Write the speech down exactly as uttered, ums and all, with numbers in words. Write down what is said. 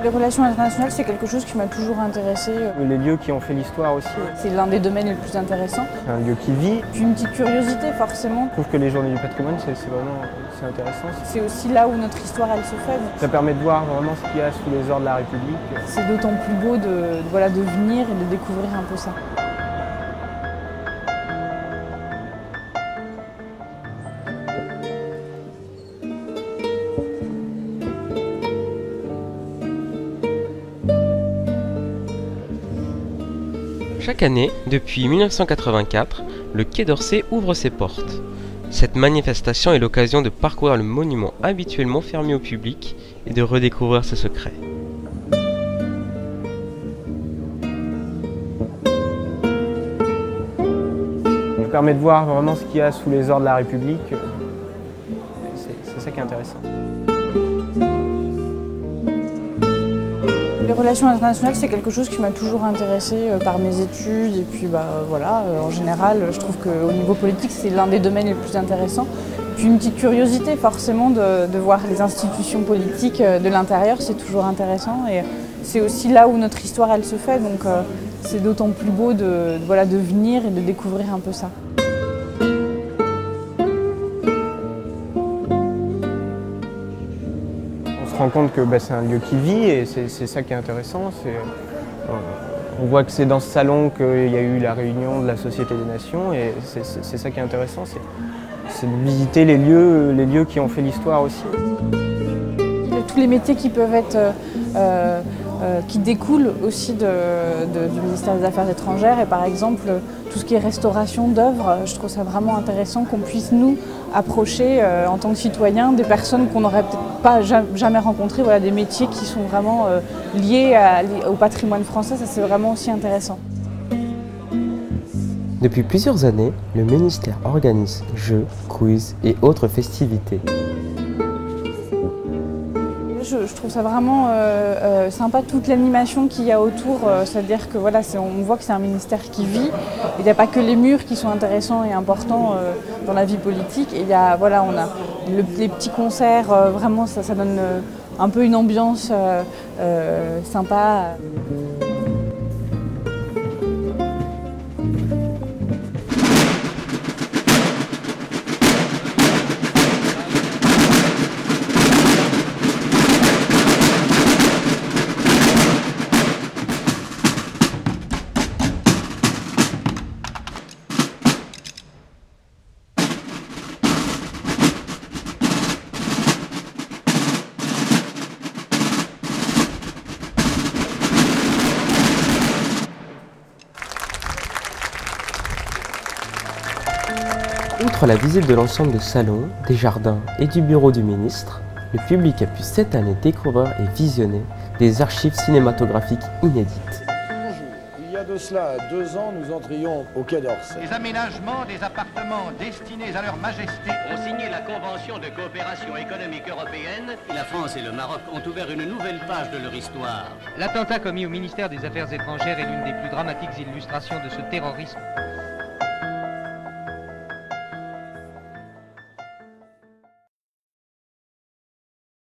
Les relations internationales, c'est quelque chose qui m'a toujours intéressée. Les lieux qui ont fait l'histoire aussi. C'est l'un des domaines les plus intéressants. C'est un lieu qui vit. Puis une petite curiosité, forcément. Je trouve que les journées du patrimoine, c'est vraiment c'est intéressant. C'est aussi là où notre histoire, elle se fait. Ça permet de voir vraiment ce qu'il y a sous les ors de la République. C'est d'autant plus beau de, voilà, de venir et de découvrir un peu ça. Chaque année, depuis mille neuf cent quatre-vingt-quatre, le Quai d'Orsay ouvre ses portes. Cette manifestation est l'occasion de parcourir le monument habituellement fermé au public et de redécouvrir ses secrets. Ça permet de voir vraiment ce qu'il y a sous les ors de la République. C'est ça qui est intéressant. Les relations internationales, c'est quelque chose qui m'a toujours intéressée par mes études et puis bah, voilà, en général, je trouve qu'au niveau politique, c'est l'un des domaines les plus intéressants. Puis une petite curiosité forcément de, de voir les institutions politiques de l'intérieur, c'est toujours intéressant et c'est aussi là où notre histoire elle se fait, donc euh, c'est d'autant plus beau de, de, voilà, de venir et de découvrir un peu ça. On se rend compte que bah, c'est un lieu qui vit et c'est ça qui est intéressant. Euh, on voit que c'est dans ce salon qu'il y a eu la réunion de la Société des Nations et c'est ça qui est intéressant, c'est de visiter les lieux, les lieux qui ont fait l'histoire aussi. Tous les métiers qui peuvent être, euh, euh, qui découlent aussi de, de, du ministère des Affaires étrangères et par exemple tout ce qui est restauration d'œuvres, je trouve ça vraiment intéressant qu'on puisse nous approcher euh, en tant que citoyens des personnes qu'on n'aurait peut-être pas jamais rencontrées, voilà, des métiers qui sont vraiment euh, liés à, au patrimoine français, ça c'est vraiment aussi intéressant. Depuis plusieurs années, le ministère organise jeux, quiz et autres festivités. Je, je trouve ça vraiment euh, euh, sympa, toute l'animation qu'il y a autour, euh, c'est-à-dire que voilà, on voit que c'est un ministère qui vit. Il n'y a pas que les murs qui sont intéressants et importants euh, dans la vie politique. Et il y a, voilà, on a le, les petits concerts, euh, vraiment ça, ça donne euh, un peu une ambiance euh, euh, sympa. Outre la visite de l'ensemble du salon, des jardins et du bureau du ministre, le public a pu cette année découvrir et visionner des archives cinématographiques inédites. Il y a de cela deux ans, nous entrions au Quai d'Orsay. Les aménagements des appartements destinés à leur majesté ont signé la Convention de coopération économique européenne. La France et le Maroc ont ouvert une nouvelle page de leur histoire. L'attentat commis au ministère des Affaires étrangères est l'une des plus dramatiques illustrations de ce terrorisme.